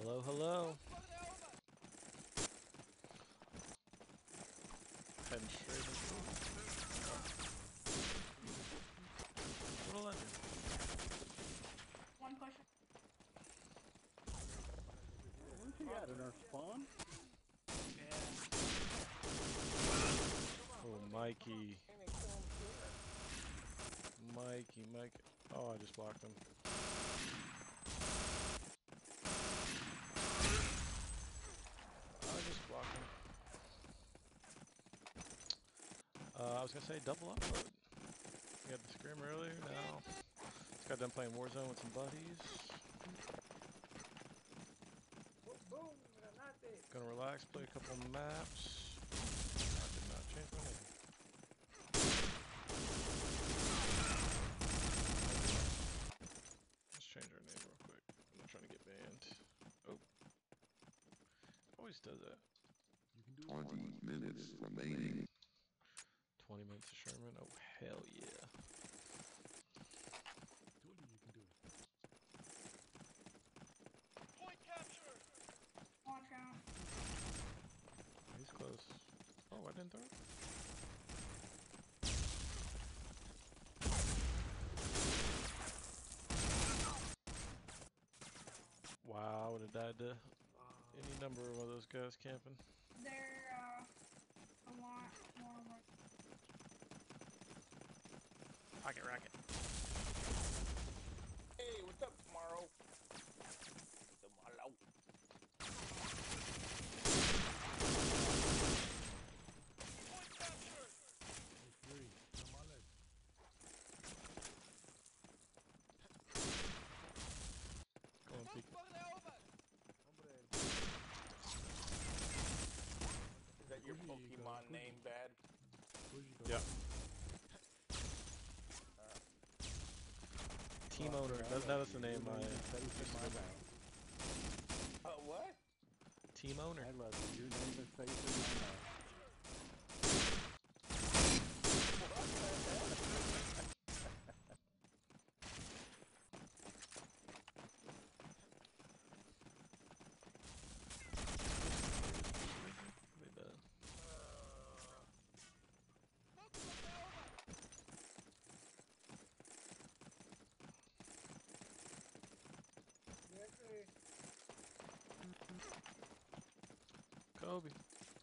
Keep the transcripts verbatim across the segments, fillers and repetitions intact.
Hello, hello. Heading straight into it. What'll that do? One push. Where's he at in our spawn? Oh, Mikey. Mikey, Mikey. Oh, I just blocked him. I just blocked him. Uh, I was gonna say double upload. We had the scrim earlier, now just got done playing Warzone with some buddies. Gonna relax, play a couple maps. I did not change my name. Let's change our name real quick. I'm not trying to get banned. Oh. Always does that. twenty minutes remaining. twenty minutes of Sherman? Oh, hell yeah. Told you you can do it. Point capture! Watch out. He's close. Oh, I didn't throw it? Wow, I would have died to any number of those guys camping. They're uh, a lot more work. Rocket, rocket. Hey, what's up, tomorrow? Tomorrow. Point capture! It's free. Come on, let's. Go on, peek. Is that your Pokemon name, Bad? Yeah. Teamowner. That, that was the name I used to go by. Uh, what? Teamowner. I love you. Your name is safe in my mouth. What the hell? They done. Kobe.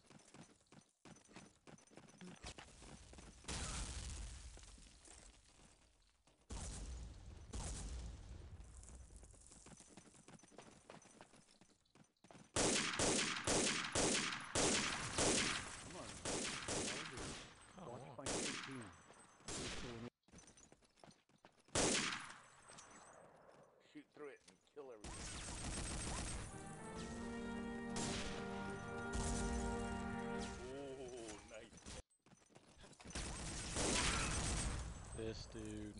Come on. Oh, Watch wow. my team. Shoot through it and kill everything. Oh, nice. This dude.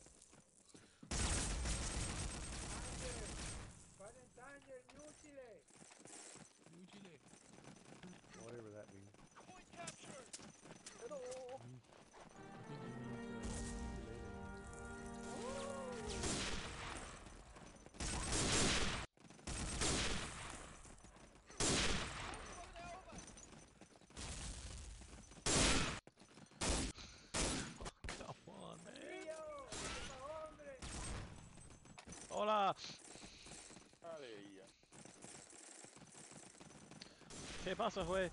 Whatever that means. Point capture! Hello. I think he means uh, Come on, man. Hola. Hallelujah. ¿Qué pasa, güey?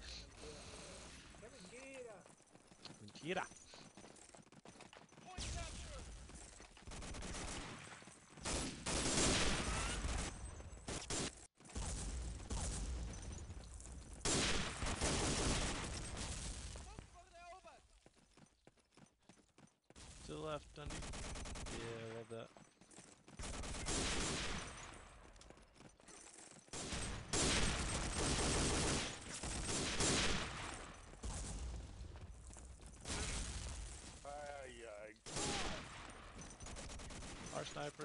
Mentira. Point capture! To the left, Dundee. Yeah, I love that. Ay, ay. Our sniper.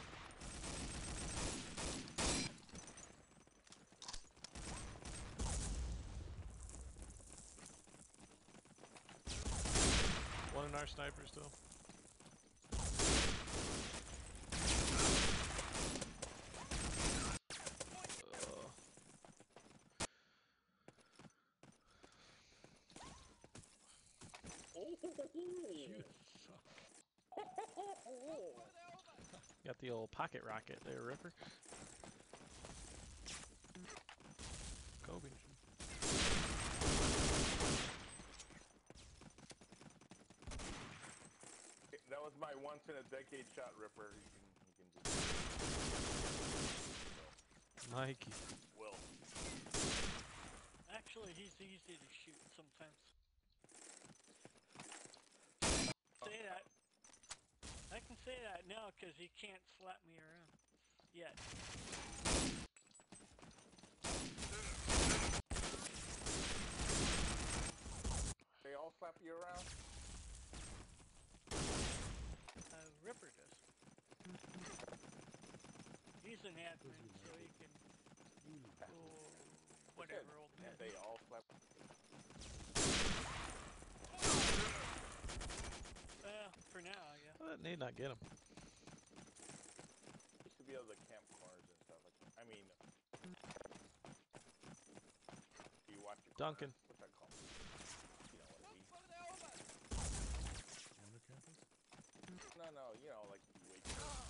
One in our sniper still. You suck. Got the old pocket rocket there, Ripper. Kobe. That was my once in a decade shot, Ripper. You can, you can just. Mikey. Will. Actually, he's easy to shoot sometimes. Say that. I can say that now because he can't slap me around yet. They all slap you around? Uh, Ripper does. He's an admin, so he can go whatever old man. They all slap. Well, for now, yeah. Well, that need not get him. Used to be able to camp corners and stuff like that. I mean, you watch your Duncan. corner, which I call. You know what I mean? On the campus? No, no, you know, like you wait. For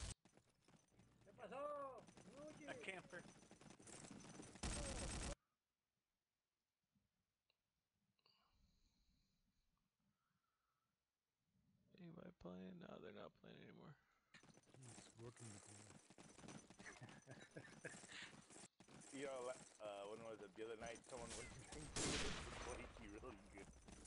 A camper. Anybody playing? No, they're not playing anymore. He's working the corner. You know, uh, when was it the other night? Someone was drinking the flaky really good.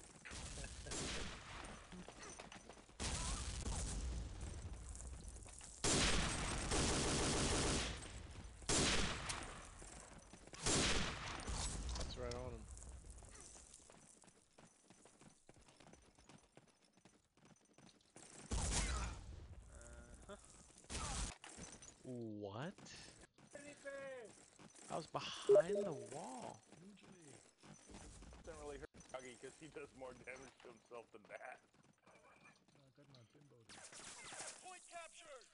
That's right on him. Uh-huh. What? I was behind the wall. Usually. Doesn't really hurt Doggy because he does more damage to himself than that. I got my bimbo there. Point captured!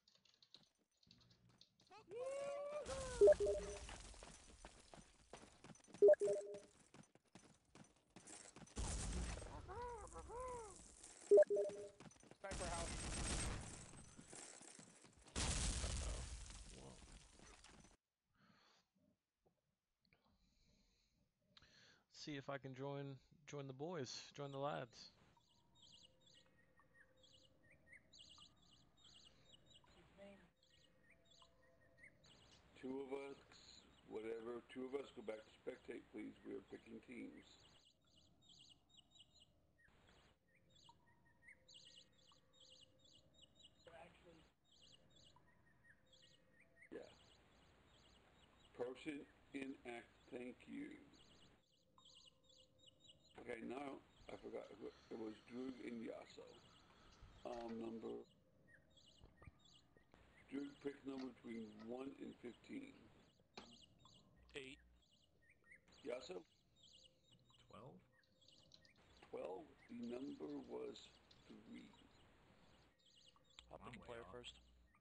Sniper house. Uh-oh. Well. See if I can join join the boys, join the lads. Two of us, whatever, two of us go back to spectate, please. We are picking teams. Yeah. Person in act, thank you. Okay, now I forgot who it was. Droog and Yasso. Um, number. Droog pick number between one and fifteen. Eight. Yasso? Twelve? Twelve. The number was three. I'll I'm pick a way player off. first.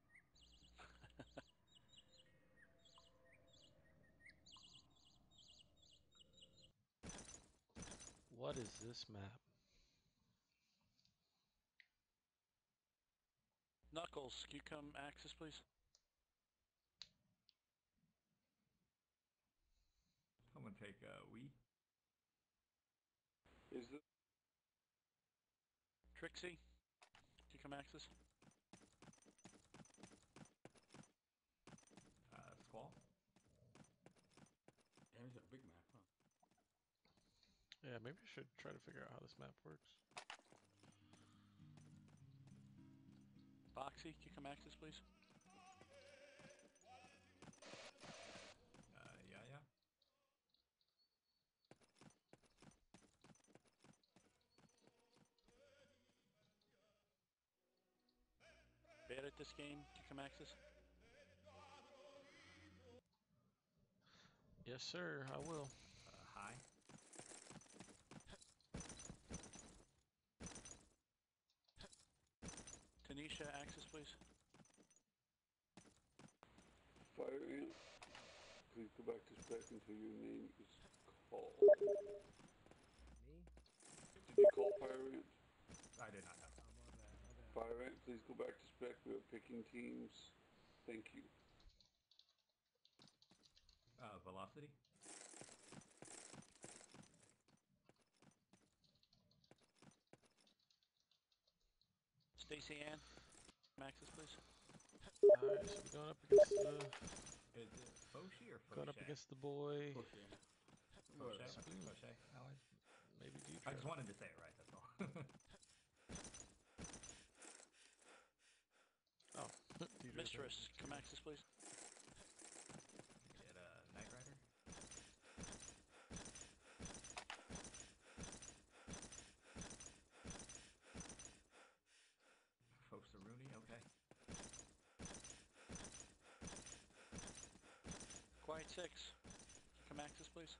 What is this map? Knuckles, can you come access, please? I'm gonna take uh, Wii. Is the Trixie, can you come access? Uh, Squall. Yeah, it's a big map, huh? Yeah, maybe I should try to figure out how this map works. Foxy, can you come access, please? Uh, yeah, yeah. Bad at this game, can you come access? Yes, sir, I will. Uh, hi. Tanisha, access, please. fire ant? Please go back to spec until your name is called. Me? Did you call fire ant? I did not know. Oh, my bad, my bad. Fire ant, please go back to spec. We are picking teams. Thank you. Uh, velocity? Stacy Ann, Maxis, please. Alright, so we're going up against the Is it Foshi or Foshay? going up against the boy. Foshay. Foshay? Spoon. Foshay, allies? Maybe Deidre. I just wanted to say it right, that's all. Oh, Deidre. Mistress, Maxis, please. Get a Knight Rider? Fosaruni, okay. Quiet six, Maxis, please.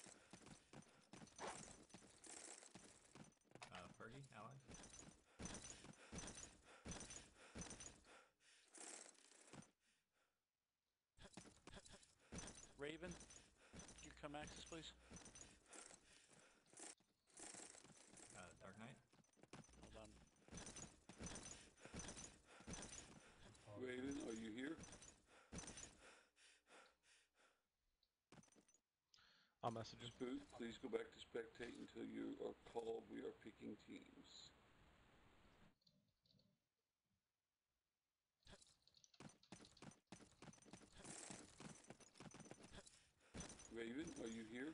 Uh, Fergie, allies? Raven, you come Maxis, please. Uh, Dark Knight? Hold on. Raven, are you here? I'll message him. Spoot, please go back to spectate until you are called. We are picking teams. Raven, are you here?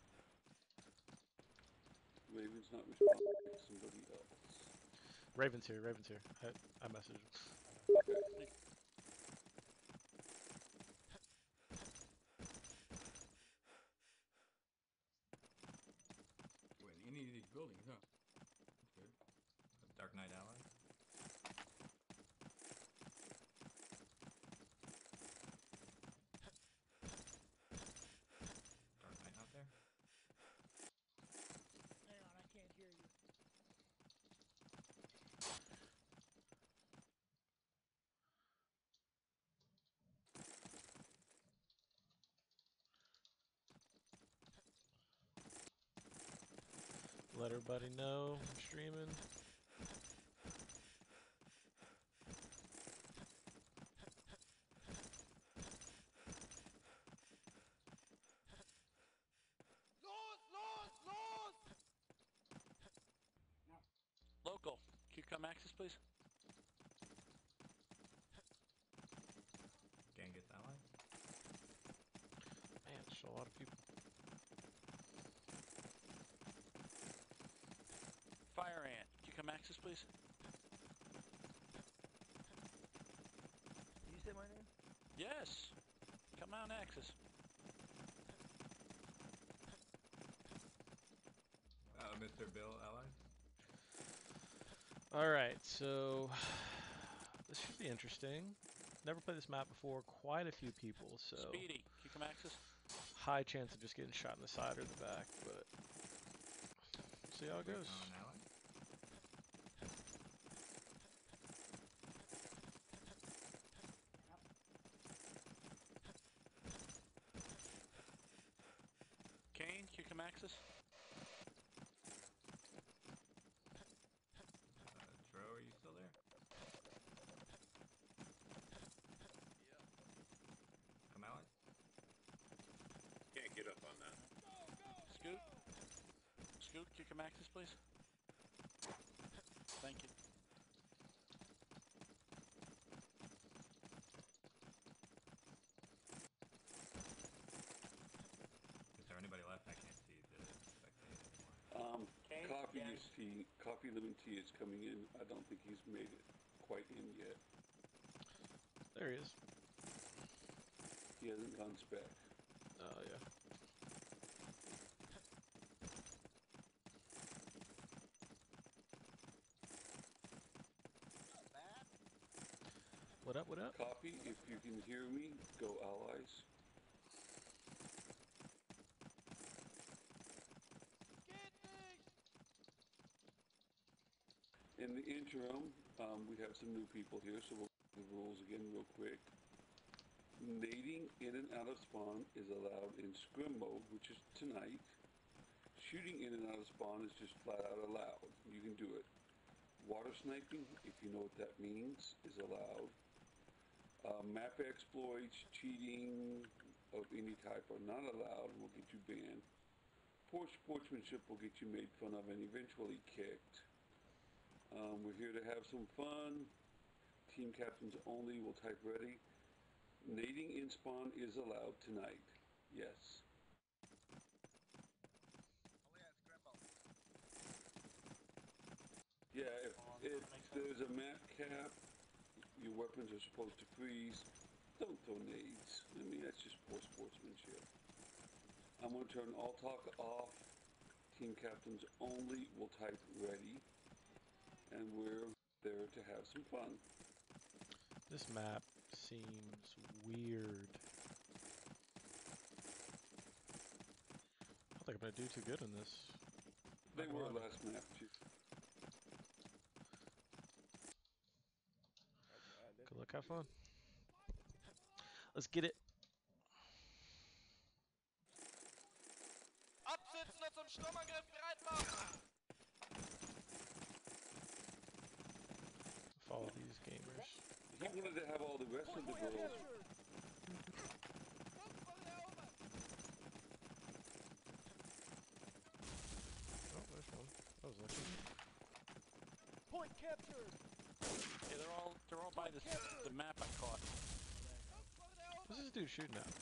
Raven's not responding. Somebody else. Raven's here. Raven's here. I, I messaged him. Okay. We're in any of these buildings, huh? That's good. Dark Knight allies? Dark Knight out there? Hang on, I can't hear you. Let everybody know I'm streaming. Local, can you come Maxis, please? Genghis allies? Man, it's a lot of people. Fire Ant, can you come Maxis, please? Did you say my name? Yes. Come on, Axis. Uh, Mister Bill allies? Alright, so this should be interesting. Never played this map before. Quite a few people, so Speedy, can you come Axis? high chance of just getting shot in the side or the back, but we'll see how it goes. Recon allies? Kane, can you come Axis? Uh, Dro, are you still there? Come allies? Can't get up on that. Scoot? Scoot, can you come Axis, please? Thank you. Is there anybody left? I can't see the spectate anymore. Um, Kane, Coffee yeah. is tea. Coffee lemon tea is coming in. I don't think he's made it quite in yet. There he is. He hasn't gone spec. Oh, yeah. What up, what up? Coffee, if you can hear me, go allies. In the interim, um, we have some new people here, so we'll go through the rules again real quick. Nading in and out of spawn is allowed in scrim mode, which is tonight. Shooting in and out of spawn is just flat out allowed. You can do it. Water sniping, if you know what that means, is allowed. Uh, map exploits, cheating of any type are not allowed and will get you banned. Poor sportsmanship will get you made fun of and eventually kicked. Um, we're here to have some fun. Team captains only will type ready. Nading in spawn is allowed tonight. Yes. Yeah, if, if there's a map cap, your weapons are supposed to freeze. Don't throw nades. I mean, that's just poor sportsmanship. I'm going to turn all talk off. Team captains only will type ready. And we're there to have some fun. This map seems weird. I don't think I'm gonna do too good in this. They Not were gonna lie. last map too. Good luck, have fun. Let's get it. Absitzen und zum Sturmangriff bereit machen! Follow these gamers. He wanted to have all the rest of the girls. Oh, there's one. That was lucky. Point captured. Yeah, they're all they're all by the the map I caught. What's this dude shooting at?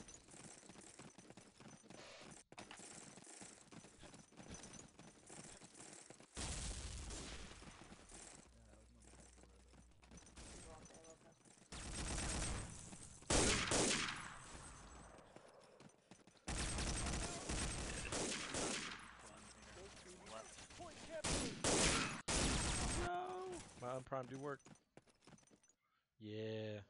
Point captured. No! My unprimed do work. Yeah.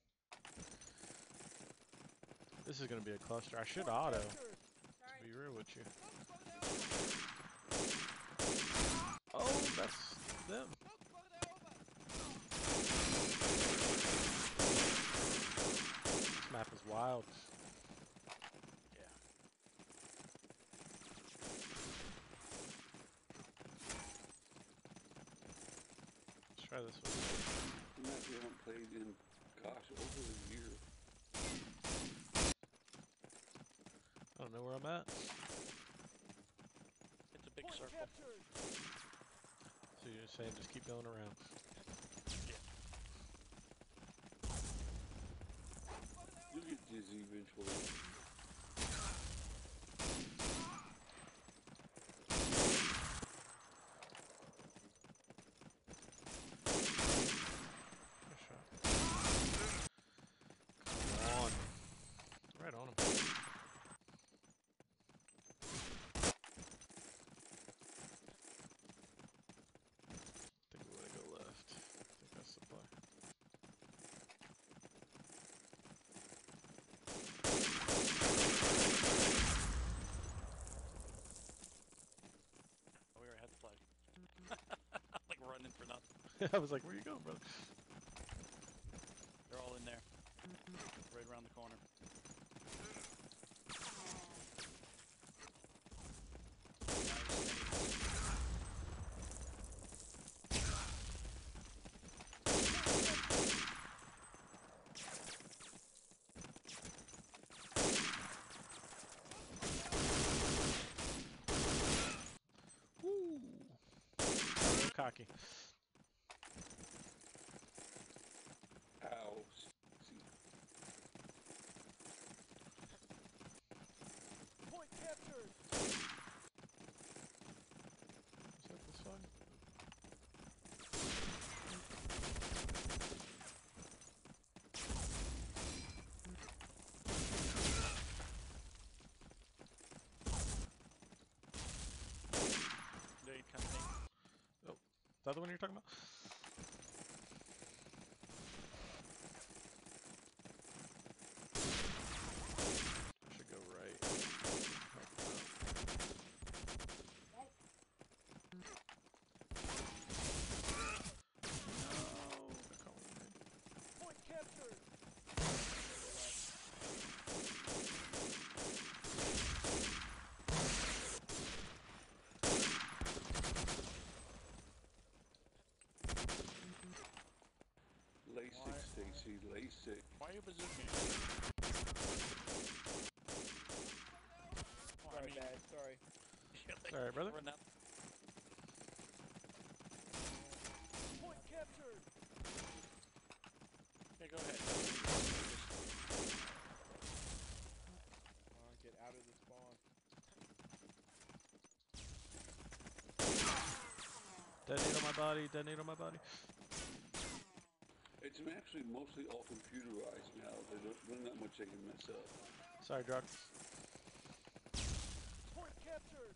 This is gonna be a cluster. I should auto. To be real with you. Oh, that's them. This map is wild. Yeah. Let's try this one. The map we haven't played in, gosh, over a year. I don't know where I'm at. It's a big Point circle. captured. So you're just saying just keep going around. You'll get dizzy eventually. Nice shot. Come on. Right on him. I think we want to go left. I think that's the play. We already had the flag. Like running for nothing. I was like, where you going, brother? They're all in there. Right around the corner. Woo! So cocky. Ow. See, Point captured. Is that this one? There you come, Nate. Oh, is that the one you're talking about? I should go right. No, they're calling me. Point captured. bazooka. Well, I Sorry, mean, Dad. Sorry. you're like, Sorry, brother. run out. Point captured. Yeah, go ahead. Come on, get out of the spawn. Detonate on my body, detonate on my body. It's actually mostly all computerized now. There's not- there's not much they can mess up. Sorry, Druck. Point captured.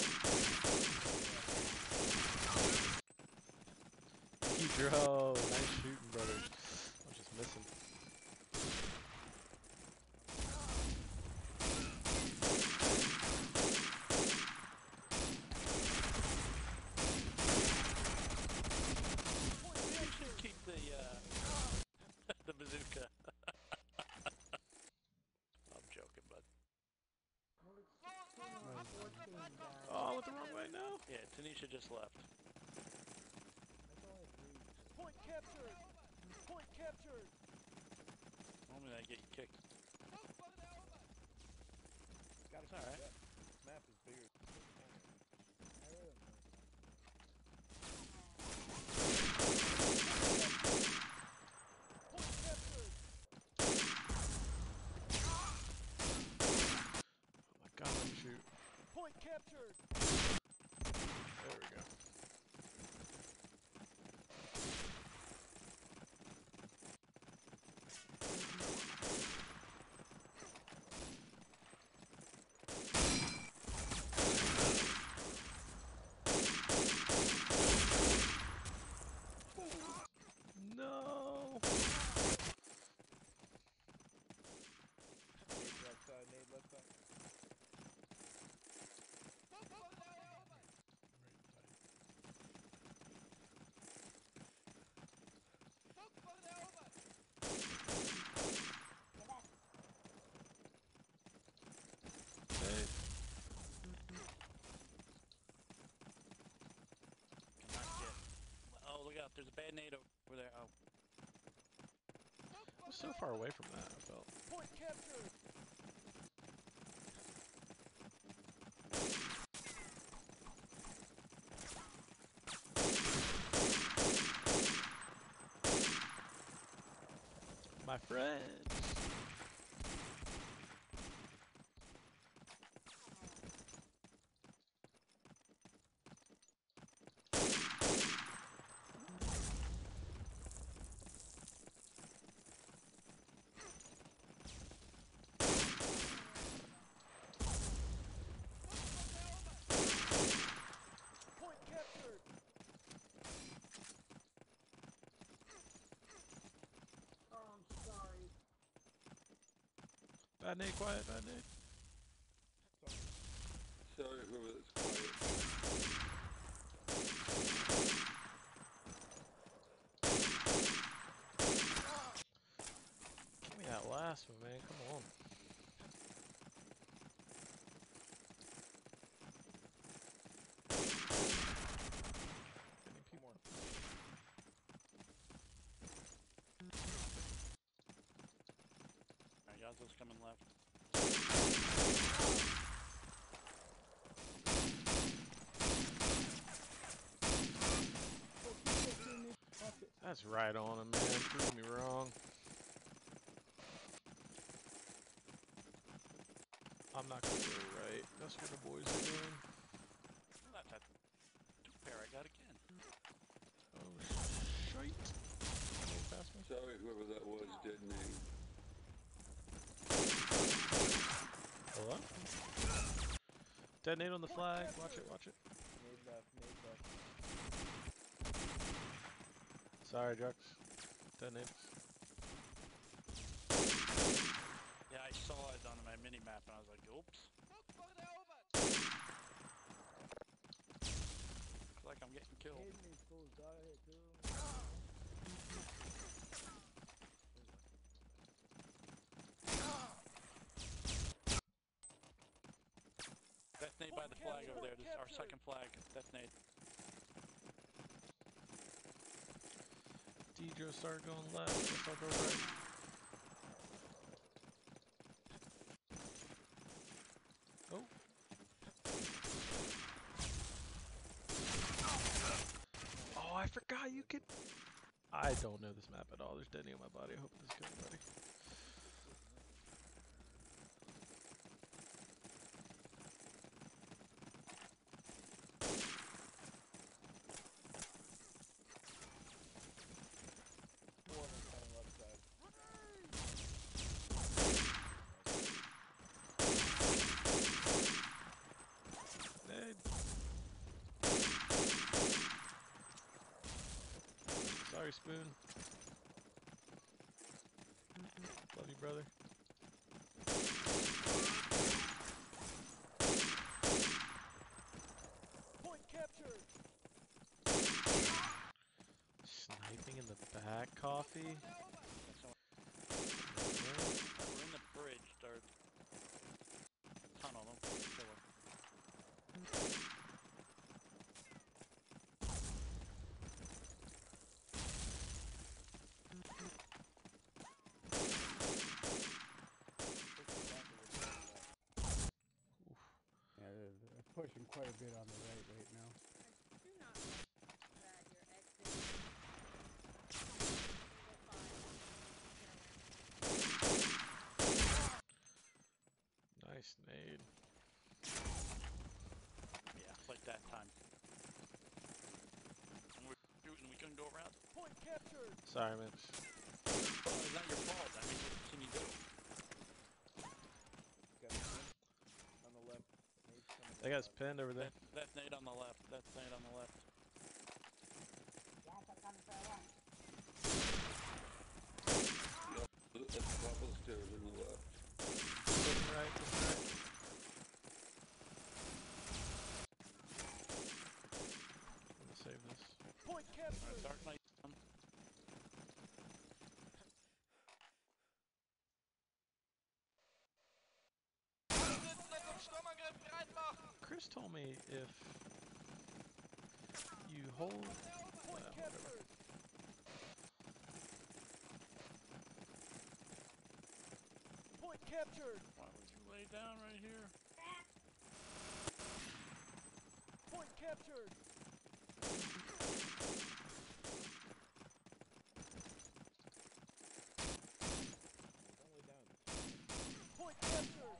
Pedro, nice shooting, brother. I was just missing. You should keep the, uh, the bazooka. I'm joking, bud. Well, it's sixteen and fourteen, guys. Oh, I went the wrong way now. Yeah, Tanisha just left. That's only three. Point captured. Point captured. Normally I get you kicked. Gotta It's keep alright. it up. This map is bigger than this corner. I really don't know. Point captured. Oh my god, let me shoot. Point captured. There we go. No. Nade left side, nade left side. Hey. Cannot get. Oh, look out. There's a bad nade over there. Oh. I was so far away from that, I felt. Point captured. My friend. Point captured. Oh, I'm sorry. Bad nade, quiet, bad nade. Sorry, whoever that's quiet. Give me that last one, man. Come on. Getting people. Alright, Yazo's coming left. That's right on him, man. Prove me wrong. I'm not gonna go right. That's where the boys are going. Well, that's that two pair I got again. Oh, shite. Going past me. Sorry, whoever that was, dead name. Hello? Detonate on the flag. Watch it, watch it. Nade left, nade left. Sorry, Drux. Detonate. Yeah, I saw it on my mini map and I was like, oops. Looks like I'm getting killed. Hitting these fools, dog. I hit two of them. Death nade by the flag over there. This is our second flag. Death nade. Deidre started going left. Guess I'll go right. you can... I don't know this map at all. There's Denny on my body. I hope it doesn't kill anybody. Four of them coming left side. Nade. Sorry, Spoon. Love you, brother. Point captured. Sniping in the back, Coffee. We're in the bridge, or tunnel. Don't kill her. Yeah, they're, they're pushing quite a bit on the right right now. I do not like that you're exiting single file. Nice nade. Yeah, like that time. And we're shooting, we couldn't go around. Point captured. Sorry, man. Well, it's not your fault. I mean, what can you do? Got him on the left. Nade's coming That down guy's left. pinned over there. That, that's Nate on the left. That's Nate on the left. Yep, at the top of the stairs on the left. Looking right, looking right. I'm gonna save this. Point Alright, captured. Dark Knight. Um, Chris told me if you hold... Point Uh, whatever. captured. Point captured. why would you lay down right here? Point captured. Only down. Point captured.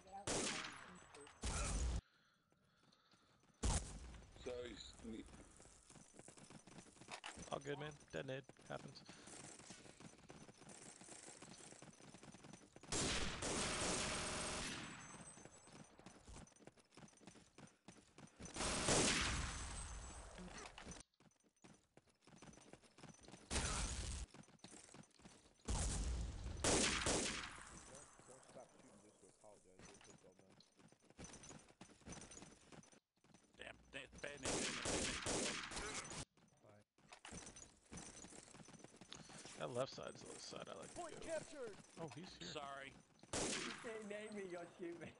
Sorry, Sneak. All good, man. Dead nade. Happens. Don't, don't stop shooting just to apologize. You'll take all done. Damn, Nate, bad Nate, bad Nate, bad Nate. That left side's the side I like to Point go. captured. Oh, he's here. Sorry. You say name me, you'll shoot me.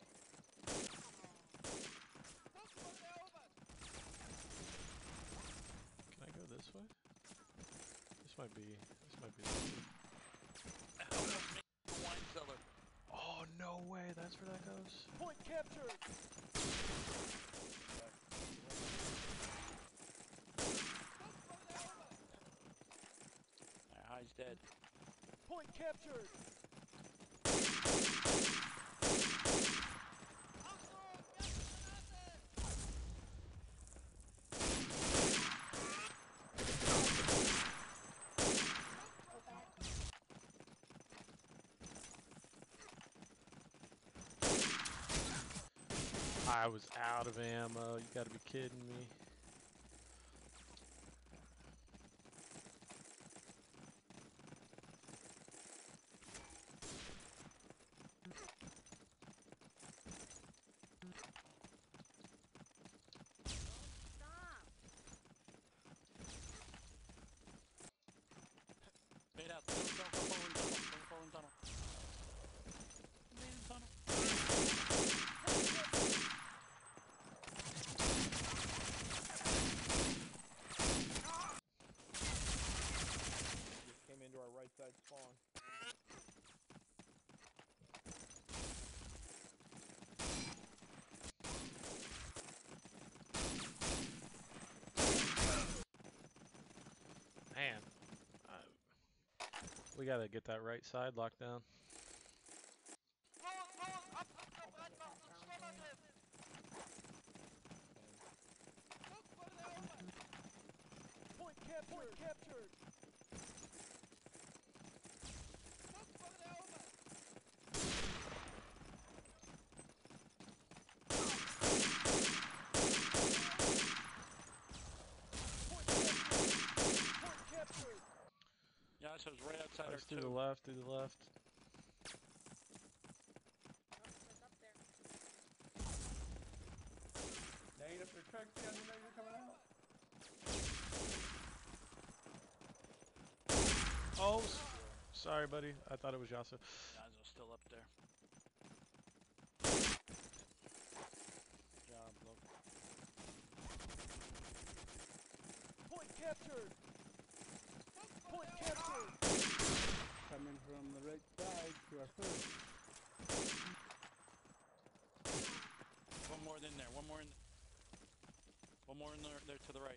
Can I go this way? This might be... This might be... The I almost made the wine cellar. oh, no way. That's where that goes. Point captured. Ah, he's dead. Point captured. I was out of ammo. You gotta be kidding me. Stop. Fade out. Go, go, go forward tunnel. Go forward tunnel. Main tunnel. We gotta get that right side locked down. Point captured. Point captured. Point captured. Point captured. Yeah, so it's right outside our Ice to the two. left, to the left. Nade up their truck, see how you know you're coming out? Oh, s- sorry, buddy. I thought it was Yasa. Yazo's still up there. Good job, Luke. Point captured. Point captured. Coming from the right side to our first. One more in there. One more in. One more in there, there to the right.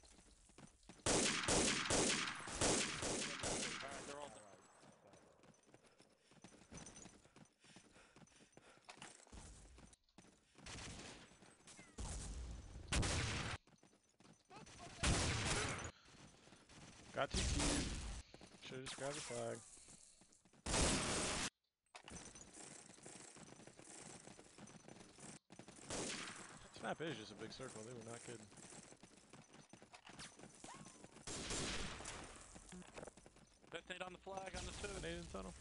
Alright, they're all done. Got too cute. Should've just grabbed the flag. This map is just a big circle. They were not kidding. Detonate on the flag on the two. Grenade in the tunnel.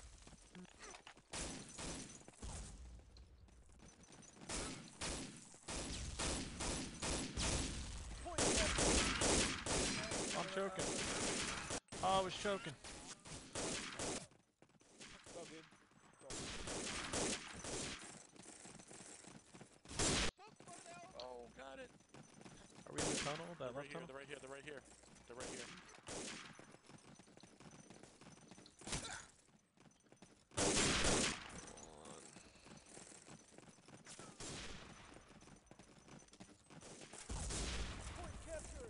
Point captured. I'm choking. Oh, I was choking. It's all good. Oh, got it. Are we in the tunnel? That They're right left here. tunnel? They're right here. They're right here. They're right here. Point captured.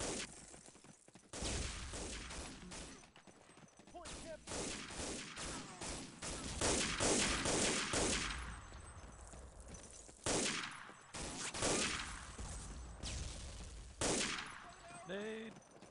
Point captured. Nade.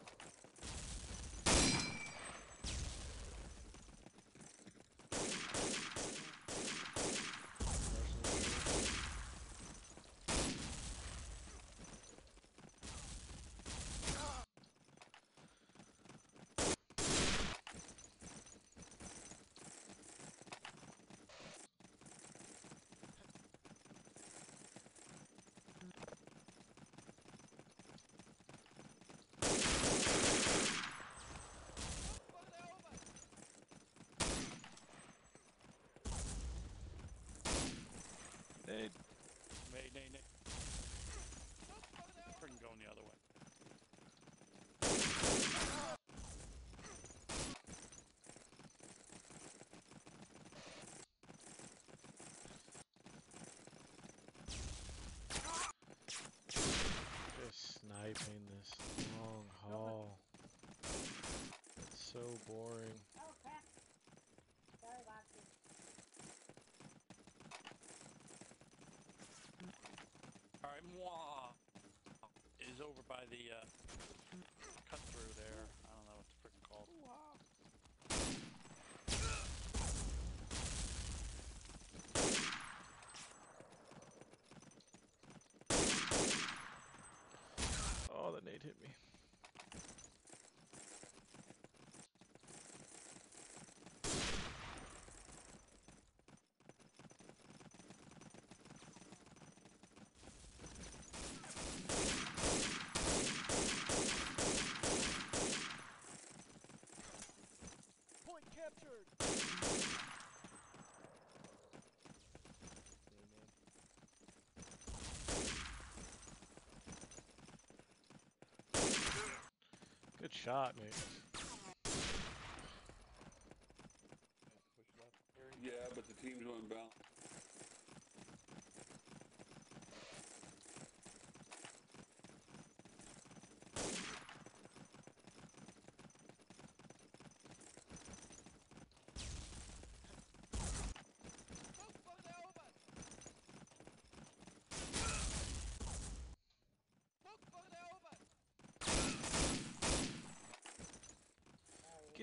Nade. Nade, nade, nade. Freaking going the other way. Just sniping this long haul. It's so boring. Oh crap. Sorry, Boxy. Alright, moi is over by the uh, cut through there. I don't know what it's freaking called. Oh, the nade hit me. Point captured. Good shot, mate. Push left. Yeah, but the teams are unbalanced.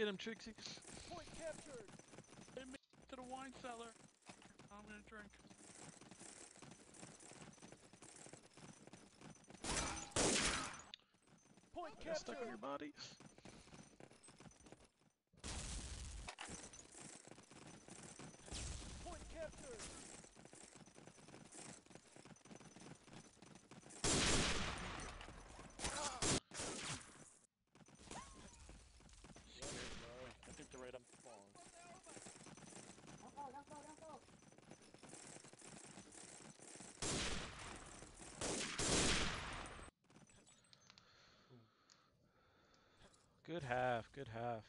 Get him, Trixie. Point captured. Hit me to the wine cellar. I'm gonna drink. Point Got stuck in captured. your body. Point captured. I think they're right up. Don't go, don't go, don't go. Good half, good half.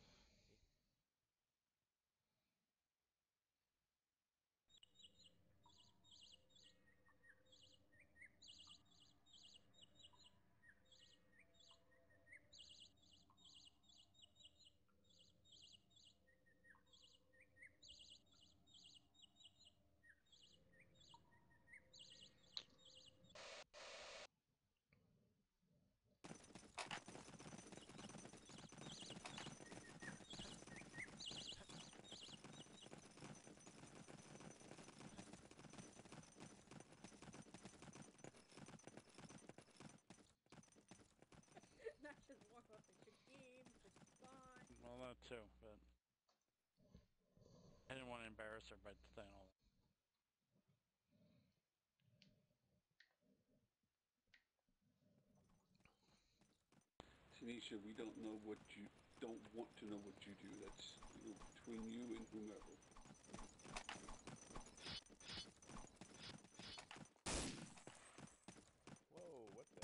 Not just warm up, it's your game, it's fun. Well, that too, but I didn't want to embarrass her by saying all that. Tanisha, we don't know what you don't want to know what you do. That's, you know, between you and whomever. Whoa, what the?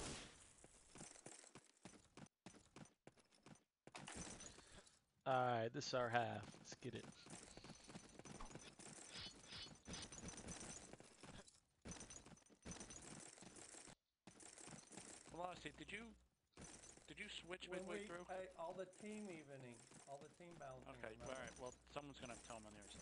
Alright, this is our half. Let's get it. Velocity, did you did you switch When midway we, through? I, all the team evening, all the team balancing. Okay, remember? all right. Well, someone's gonna have to tell them on theirs.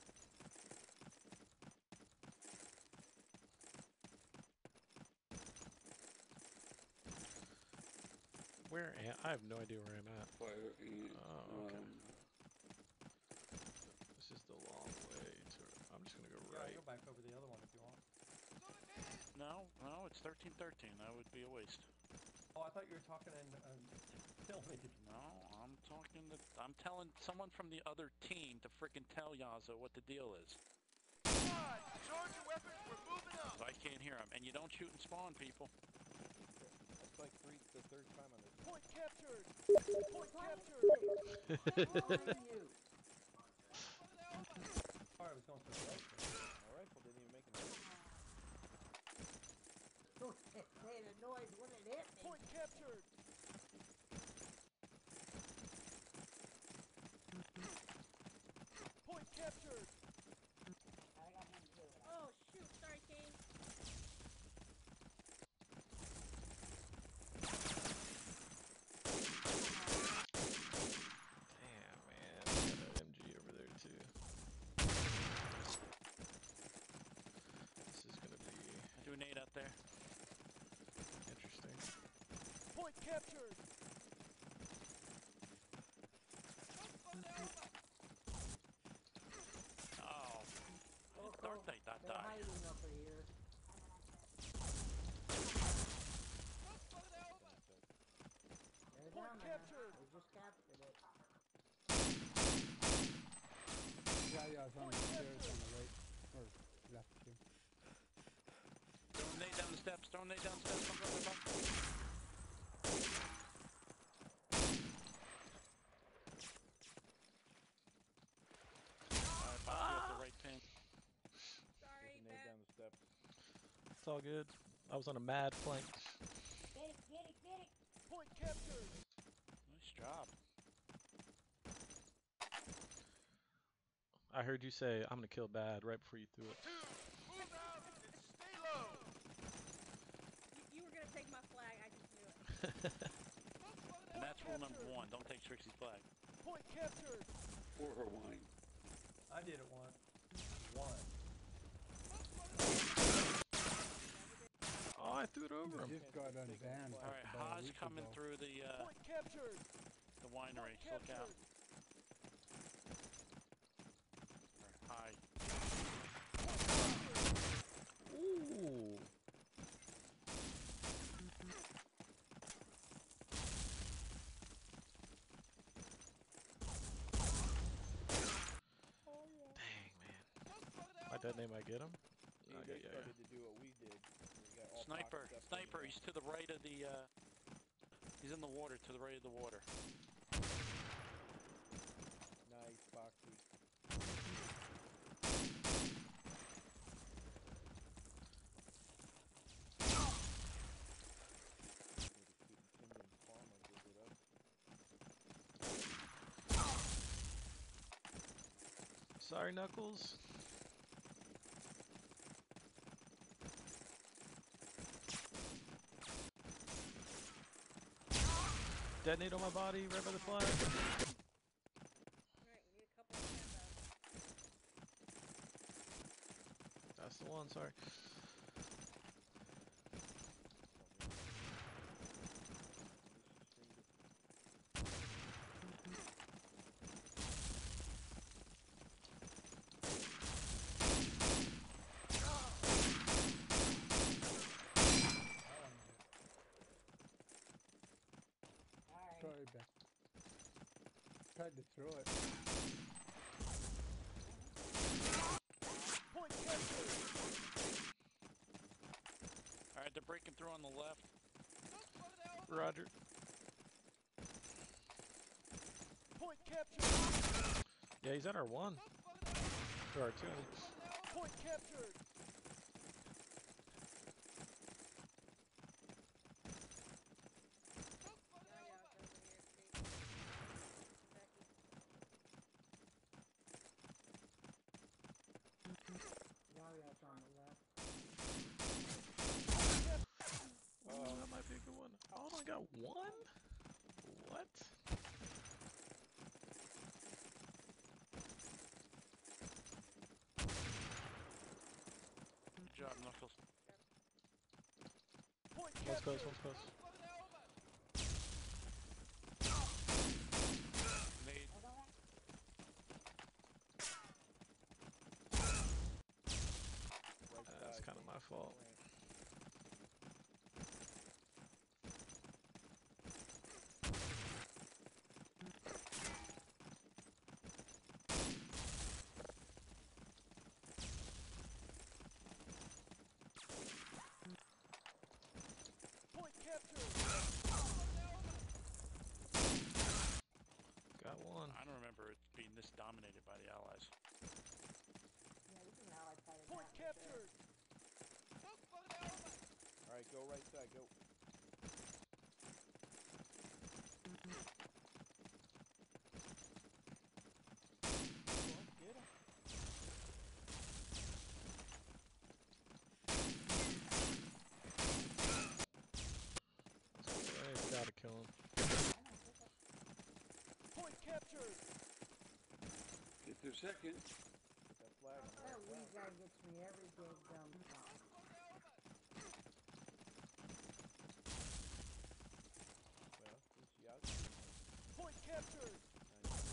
Where am I? have no idea where I'm at. Fire and Oh, okay. um, This is the long way to. I'm just gonna go Yeah, right. go back over the other one if you want. No, no, it's thirteen thirteen. That would be a waste. Oh, I thought you were talking and um, filming. No, I'm talking to. I'm telling someone from the other team to frickin' tell Yaza what the deal is. Squad, charge your weapons, we're moving up. 'Cause I can't hear him, and you don't shoot and spawn, people. That's like three, the third time on this. Point captured. Point Quiet, captured. please. Behind you. Sorry, I was going through the rifle. My rifle didn't even make a noise. It made a noise when it hit me. Point captured. Point captured. I got one too. Oh shoot, sorry, King. Damn, man. I got an M G over there too. This is gonna be Do a nade out there. interesting. Point captured. Oh, Loco, dark night, that they're died. hiding up here. They're Point down there. captured. We just captured it. Yeah, yeah, it's on the stairs on the right, or left too. Throw a nade down the steps. Throw a nade down the steps. Come from the back. Alright, Bob, you have the right pin. Sorry, There's a nade Matt. down the steps. It's all good. I was on a mad flank. Get it, get it, get it. Point captured. Nice job. I heard you say I'm gonna kill bad right before you threw it. Platoon, move out and stay low. You, you were gonna take my flag, I just knew it. And that's rule number one. Don't take Trixie's flag. Point captured. pour her wine. I did it once. One. Oh, I threw it over him. It just got unbanned All right, about a Haas week coming ago. through the uh, Point captured. the winery. Point So look out. captured. Ooh. Dang, man. My dead name, I get him? See, Okay, they yeah, started yeah. to do what we did. We got all Sniper, boxed up in sniper, the, he's to the right of the, uh, he's in the water, to the right of the water. Nice, Foxy. Need to keep Timden Farmer visit us. Sorry, Knuckles. Detonate on my body, right by the flag. Alright, get a couple of handouts. That's the one, sorry. Streamed it. Alright. Sorry, Ben. Tried to throw it. Point captured. Alright, they're breaking through on the left. Roger. Point captured. Yeah, he's at our one. Or our two, I mean. Point captured. Yaya's over here, Chief. Becky. Yaya's on the left. Oh, that might be a good one. Oh, I got one? What? Good job, Knuckles. Point One's close, captured. one's close. Nade. Oh, don't Right Uh, that's side. kind of my fault. Ramp. Point captured. Got one. I don't remember it being this dominated by the Allies. Yeah, this is an allied fighting Point map for sure. captured. Alright, go right side, go. Go, get him. I gotta kill him. I know, take it. Point captured. Get their second. Get that flag on the That right weed side. guy gets me every daggum time. Well, since you out. Point captured. Nice.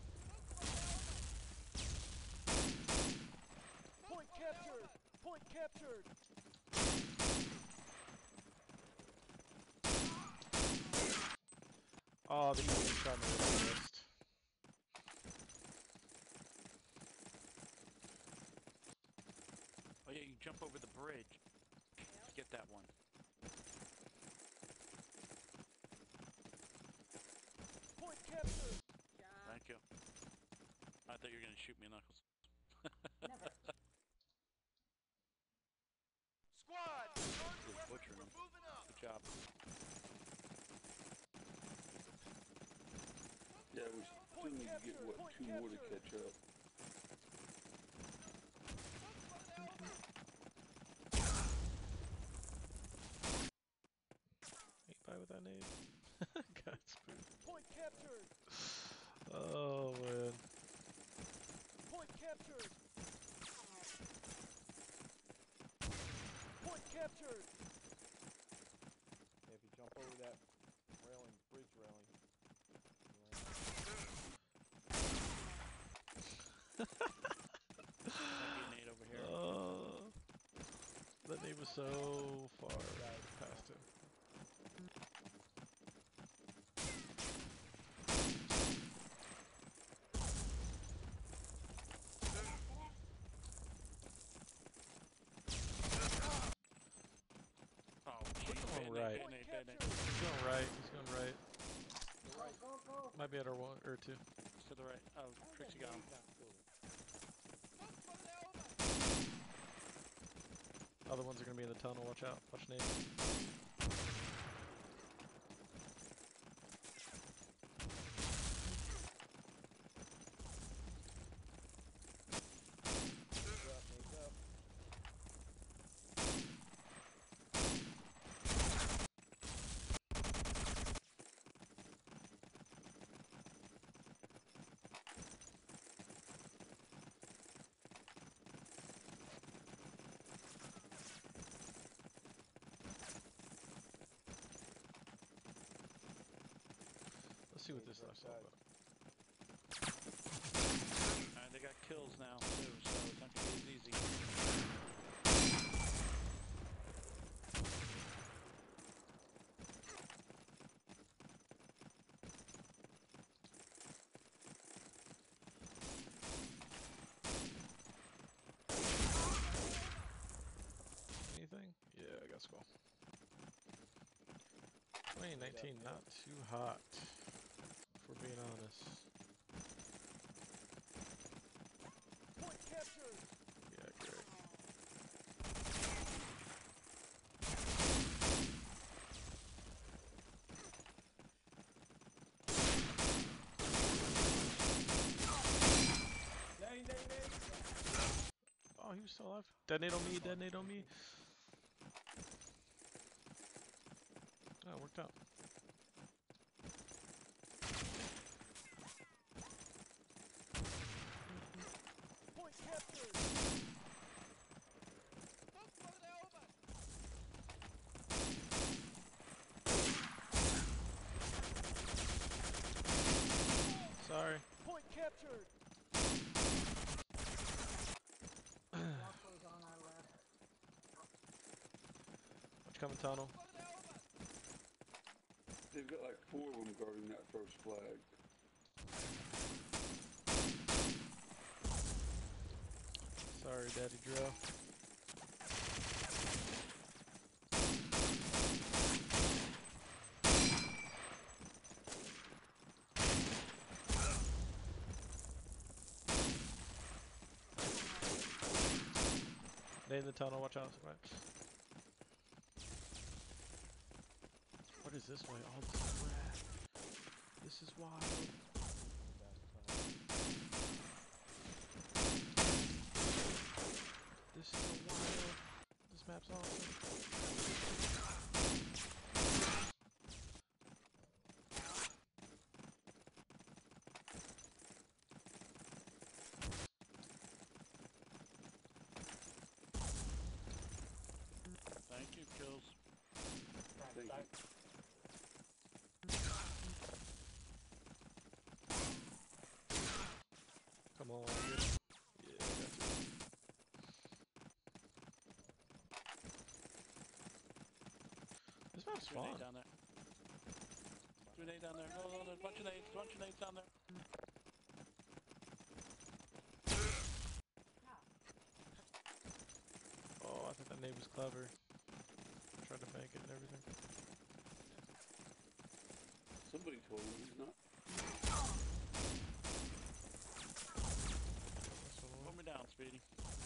Point captured. Point captured. Oh, the easy shot me with the wrist. Oh yeah, you jump over the bridge to get that one. Point captured. Job. Thank you. I thought you were gonna shoot me, Knuckles. Never. Squad, charge your Just weapons. butchering We're them. moving up. Good job. Yeah, we still need to get, what, two more to catch up. Ain't by with that nade. Got spooked. Point captured. Oh, man. Point captured. Point captured. Yeah, if you jump over that railing, bridge railing, you land. so far past him. Oh, We're jeez, going been right. it, been it, been it. He's going right. He's going right. Go, go, go. Might be at our one or two. To the right. Oh, Trixie got him. Other ones are gonna be in the tunnel. Watch out. Watch name. Let's see what this stuff's all about. Alright, they got kills now too, so it's not gonna be as easy. Anything? Yeah, I got skull. twenty nineteen, not too hot, if we're being honest. Point captured. Yeah, great. Nine, nine, nine. Oh, he was still alive. Detonate on me, detonate on me. Oh, it worked out. Point captured. Sorry. Point captured. Walkers on our left. Watch coming tunnel. They've got like four of them guarding that first flag. Sorry, Daddy Drill. They in the tunnel, watch out. Right. What is this way? Oh, this is rad. This is wild. This is so wild. This map's awesome. Thank you, kills. Thank you. Come on, get it. Yeah, I got you. This map's fun. Grenade down there. Grenade down there. No, no, there's a bunch of nades. A bunch of nades down there. Oh, I thought that nade was clever. Tried to bank it and everything. Somebody told him he's not. Put me down, Speedy.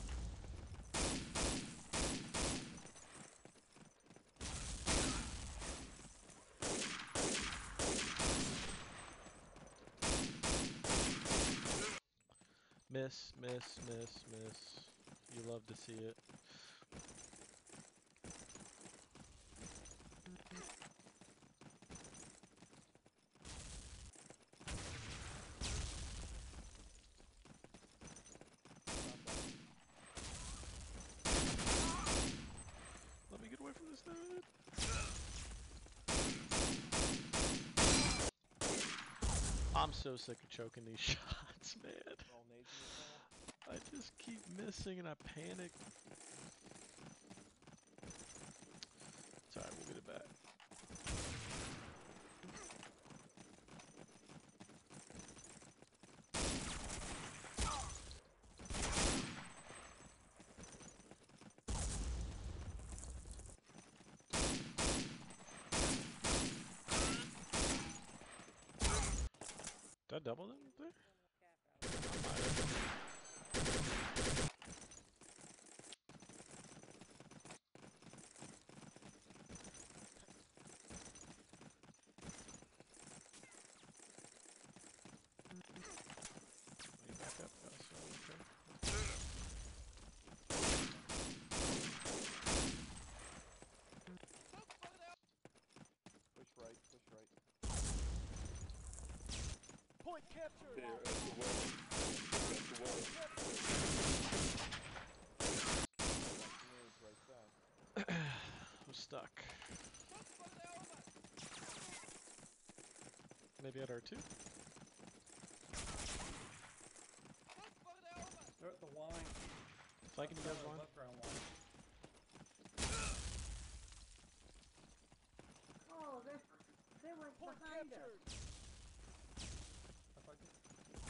Miss, miss, miss, miss. You love to see it. Let me get away from this dude. I'm so sick of choking these shots, man. All nades in the tunnel. I just keep missing and I panic. double them there? I might have. Let me back up, guys. Okay. Push right, push right. Point captured. There, at the well. At the well. Grenades right side. I'm stuck. Maybe at R two? They're at the wine. Flanking you guys Uh, one? above ground wine. Oh, they they were Point behind captured. us. If I could-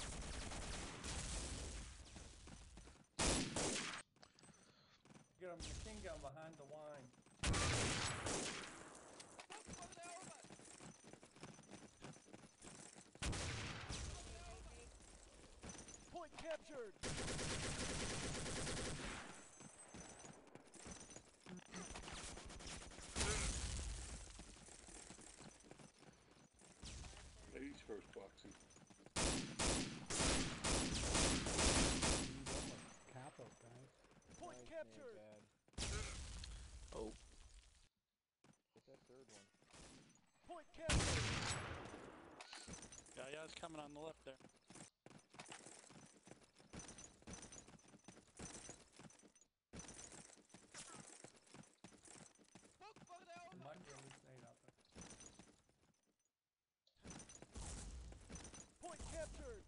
Get a machine gun behind the wine. Point captured. Ladies first boxing. Need almost cap out, guys. Point Nice, captured. Bad. Oh. Get that third one. Point captured. Yeah, yeah, it's coming on the left there. There might be a loose nade out there. Point captured.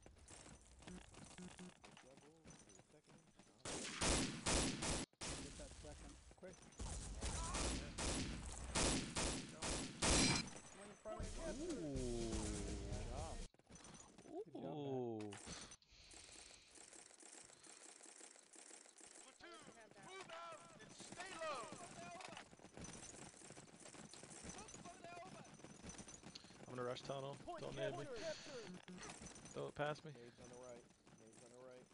Double for the second. Get that second quick. One in front of you. Ooh. Good job. Good job, Ooh. Platoon, move out and stay low. I'm gonna rush tunnel. Point Don't nade me. captured. Throw it past me. Nades on the right. Nades on the right.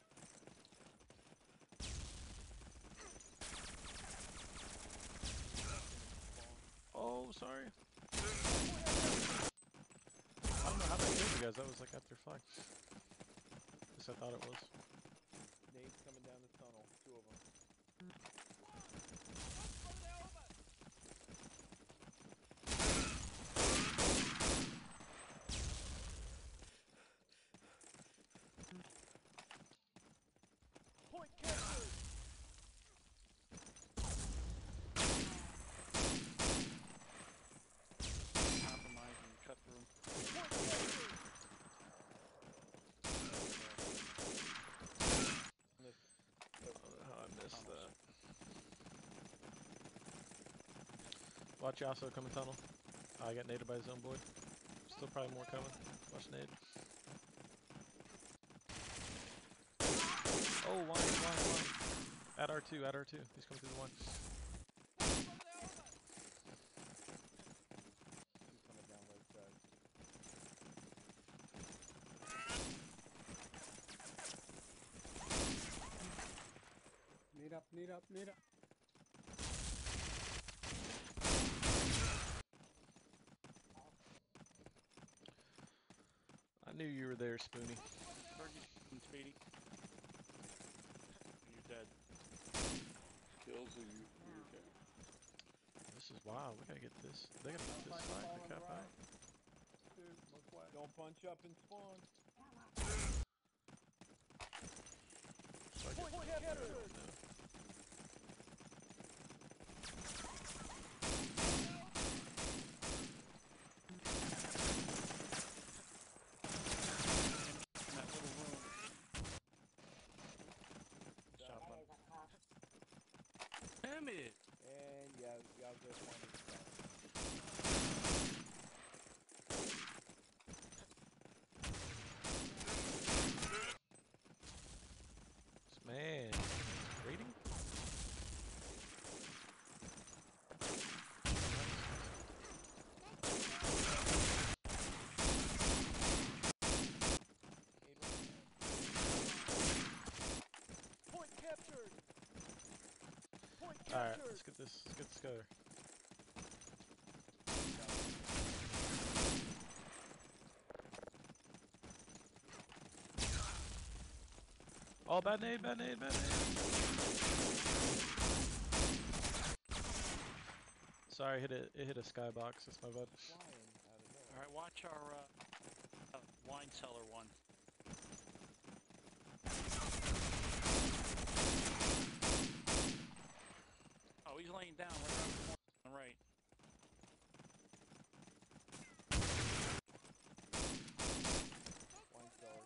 Oh, sorry. I don't know how that killed you guys. That was like after flag. At least I thought it was. Nades coming down the tunnel. Two of them. Point captured. Compromising cut through. Point captured. Miss. I don't know how I missed that. Watch Yasso coming tunnel. Oh, I got naded by his own boy. Still probably more coming. Watch nade. Oh, wine, wine, wine. At R two, at R two. He's coming through the wine. Two coming down right side. Need up, need up, need up. I knew you were there, Spoonie. Fergie, Speedy. You're dead. Kills or you? Okay. This is wild. We gotta get this. They gotta get this Find flag fallen to cap right. out. Dude, look way. Don't punch up and spawn. So I get Point my captured. no. In that little room. Shot button. Damn it. And yeah, Yazo finally spawned. Man, rating? Alright, let's get this, let's get this together. Oh, bad nade, bad nade, bad nade. Sorry, hit it. It hit a skybox. That's my bad. All right, watch our uh, uh, wine cellar one. Oh, he's laying down right around the corner on the right. Wine cellar.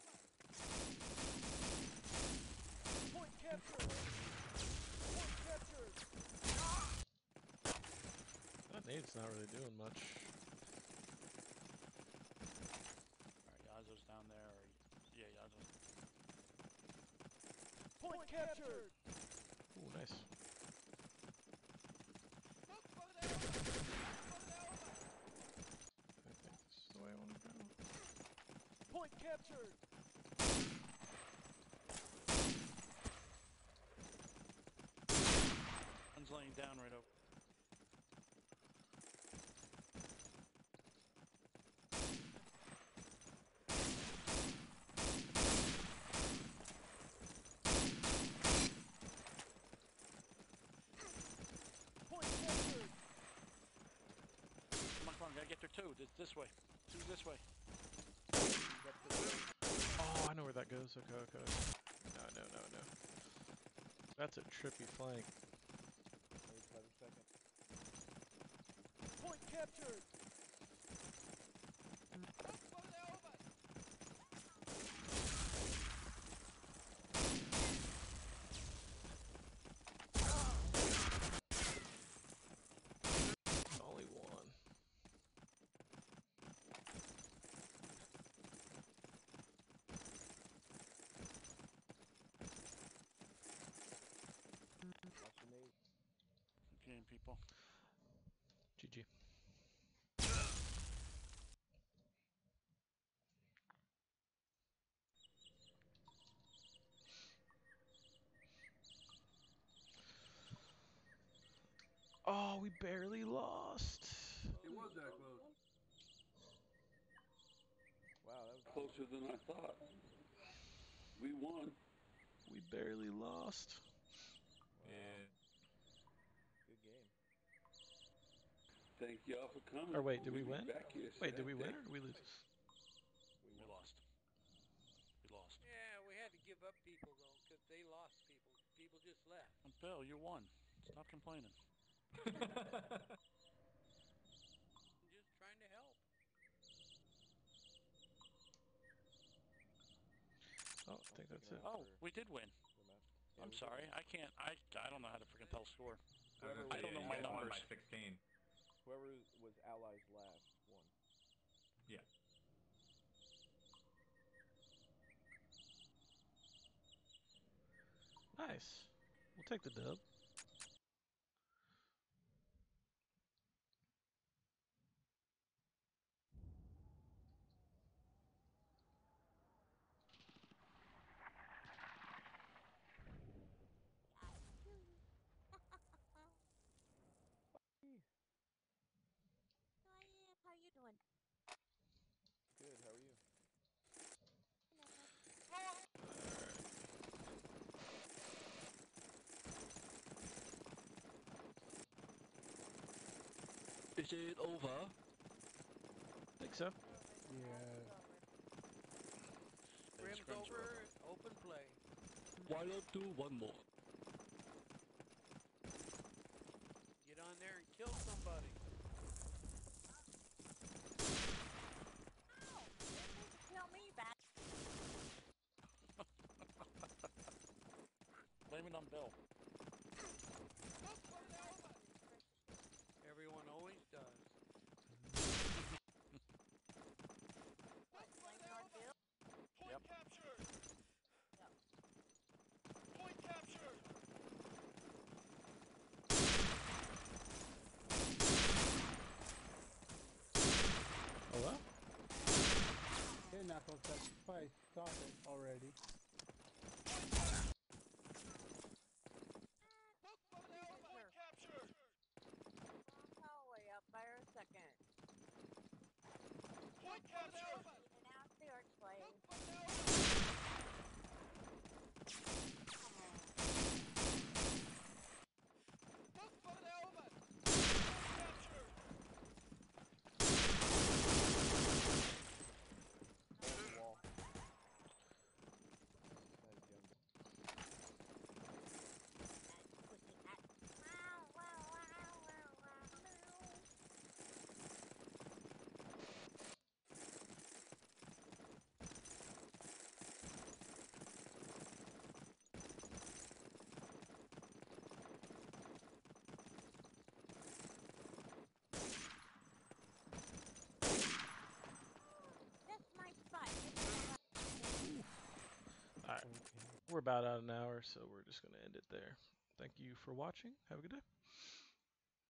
Point captured! Point captured! That nade's not really doing much. All right, Yazo's down there. Or, yeah, Yazo's. Point captured! Ooh, nice. I think this is the way I want to go. Point captured! One's laying down right over. Point captured! Come on, come on, gotta get there too. This, this way. Two this way. Oh, I know where that goes. Okay, okay. No, no, no, no. That's a trippy flank. Wait a second. Point captured! Only one. Game people. G G. Oh, we barely lost. It was that close. Wow, that was Closer than I thought. We won. We barely lost. Yeah. good game. Thank y'all for coming. Or wait, did We'll we be win? back here Wait, did we Saturday. win or did we lose? We, we lost. We lost. Yeah, we had to give up people though, because they lost people. People just left. And Bill, you won. Stop complaining. I'm just trying to help. Oh, I think that's it. Oh, we did win. Yeah, I'm we sorry. I can't. I I don't know how to freaking tell score. I, was gonna I say, don't yeah, know you my guys won numbers. by sixteen. Whoever was allies last won. Yeah. Nice. We'll take the dub. How you doing? Good, how are you? Is it over? I think so. Yeah. Scrim's over, open play. Why not do one more? Get on there and kill somebody. Ow! Didn't mean to kill me back. Blame it on Bill. Everyone always does. What, blame it on Bill? Yep. Captured! Yep. Point captured! Oh well. Okay, Knuckles, that's twice. Stop it already. Sure. And out the archway. Wall. That is young. That pussy cat. Wow, wow, wow, wow, wow, meow. That's my spot. Alright, Okay. we're about out an hour, so we're just going to end it there. Thank you for watching. Have a good day.